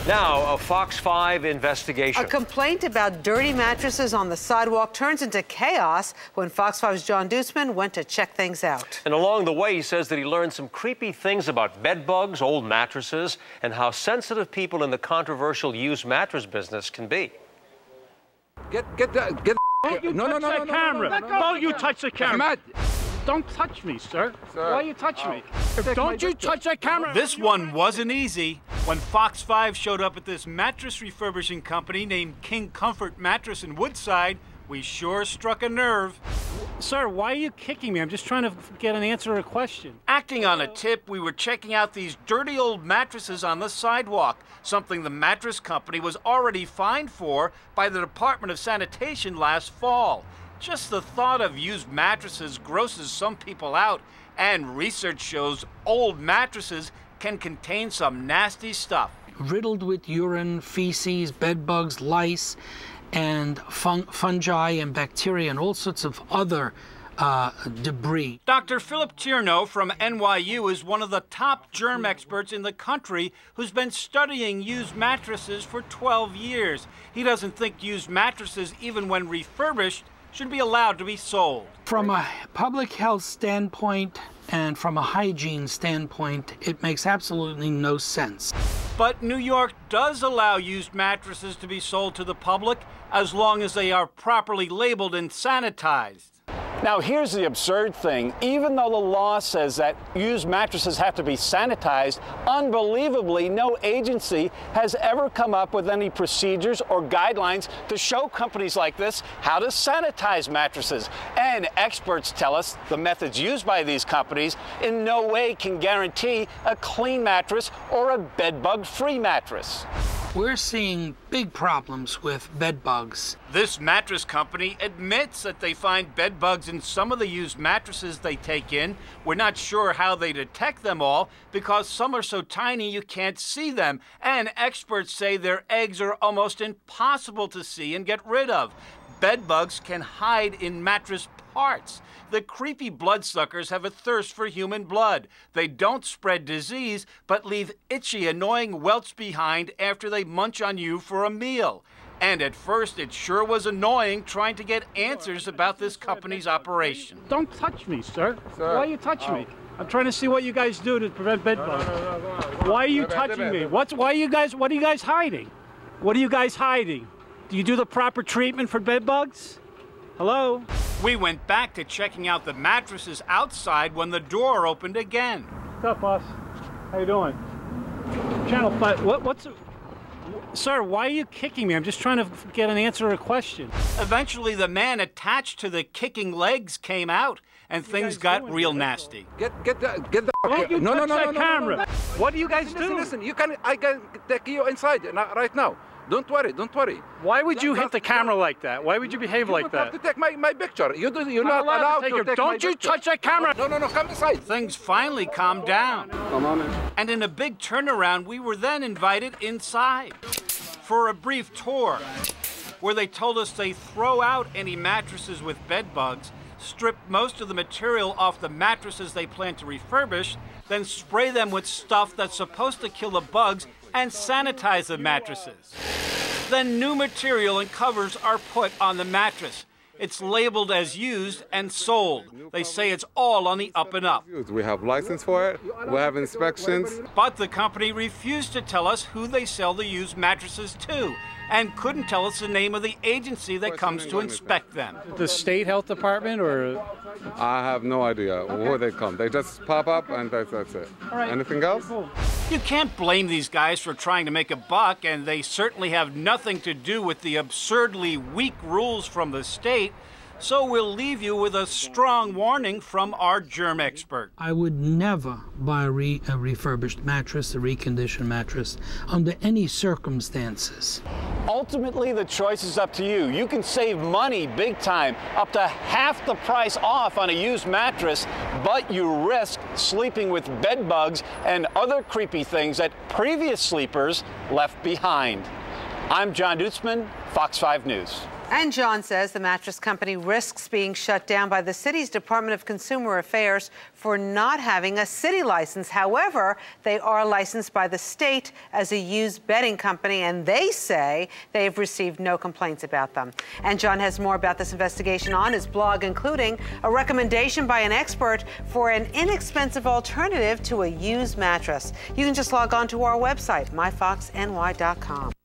Now, a Fox 5 investigation. A complaint about dirty mattresses on the sidewalk turns into chaos when Fox 5's John Deutzman went to check things out. And along the way, he says that he learned some creepy things about bed bugs, old mattresses, and how sensitive people in the controversial used mattress business can be. Don't you touch that camera. Don't you touch the camera. Don't touch me, sir. Why you touch me? Don't you touch that camera. This one wasn't easy. When Fox 5 showed up at this mattress refurbishing company named King Comfort Mattress in Woodside, we sure struck a nerve. Sir, why are you kicking me? I'm just trying to get an answer to a question. Acting on a tip, we were checking out these dirty old mattresses on the sidewalk, something the mattress company was already fined for by the Department of Sanitation last fall. Just the thought of used mattresses grosses some people out, and research shows old mattresses can contain some nasty stuff. Riddled with urine, feces, bed bugs, lice, and fungi and bacteria and all sorts of other debris. Dr. Philip Tierno from NYU is one of the top germ experts in the country who's been studying used mattresses for 12 years. He doesn't think used mattresses, even when refurbished, should be allowed to be sold. From a public health standpoint and from a hygiene standpoint, it makes absolutely no sense. But New York does allow used mattresses to be sold to the public as long as they are properly labeled and sanitized. Now, here's the absurd thing. Even though the law says that used mattresses have to be sanitized, unbelievably, no agency has ever come up with any procedures or guidelines to show companies like this how to sanitize mattresses. And experts tell us the methods used by these companies in no way can guarantee a clean mattress or a bed-bug-free mattress. We're seeing big problems with bed bugs. This mattress company admits that they find bed bugs in some of the used mattresses they take in. We're not sure how they detect them all because some are so tiny you can't see them. And experts say their eggs are almost impossible to see and get rid of. Bed bugs can hide in mattress parts. The creepy bloodsuckers have a thirst for human blood. They don't spread disease, but leave itchy, annoying welts behind after they munch on you for a meal. And at first, it sure was annoying trying to get answers about this company's operation. Don't touch me, sir. Why are you touching me? I'm trying to see what you guys do to prevent bed bugs. Why are you touching me? What are you guys hiding? What are you guys hiding? Do you do the proper treatment for bed bugs? Hello? We went back to checking out the mattresses outside when the door opened again. What's up, boss? How you doing? Channel 5. Sir, why are you kicking me? I'm just trying to get an answer to a question. Eventually, the man attached to the kicking legs came out, and things got real nasty. Get the camera. What do you guys do? Listen, I can take you inside right now. Don't worry. Why would you hit the camera like that? Why would you behave like that? You have to take my picture. You're not allowed to take my picture. Don't you touch that camera! No, come inside. Things finally calmed down. Come on in. And in a big turnaround, we were then invited inside for a brief tour where they told us they throw out any mattresses with bed bugs, strip most of the material off the mattresses they plan to refurbish, then spray them with stuff that's supposed to kill the bugs and sanitize the mattresses. Then new material and covers are put on the mattress. It's labeled as used and sold. They say it's all on the up and up. We have license for it, we have inspections. But the company refused to tell us who they sell the used mattresses to and couldn't tell us the name of the agency that comes to inspect them. The state health department or? I have no idea where they come. They just pop up and that's it. All right. Anything else? You can't blame these guys for trying to make a buck, and they certainly have nothing to do with the absurdly weak rules from the state. So we'll leave you with a strong warning from our germ expert. I would never buy a refurbished mattress, a reconditioned mattress, under any circumstances. Ultimately, the choice is up to you. You can save money big time, up to half the price off on a used mattress, but you risk sleeping with bed bugs and other creepy things that previous sleepers left behind. I'm John Deutzman, Fox 5 News. And John says the mattress company risks being shut down by the city's Department of Consumer Affairs for not having a city license. However, they are licensed by the state as a used bedding company, and they say they have received no complaints about them. And John has more about this investigation on his blog, including a recommendation by an expert for an inexpensive alternative to a used mattress. You can just log on to our website, myfoxny.com.